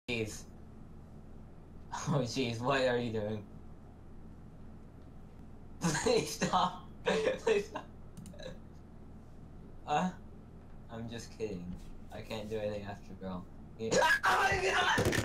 Jeez. Oh jeez, what are you doing? Please stop. Please stop. I'm just kidding. I can't do anything after girl. Yeah. Oh my god!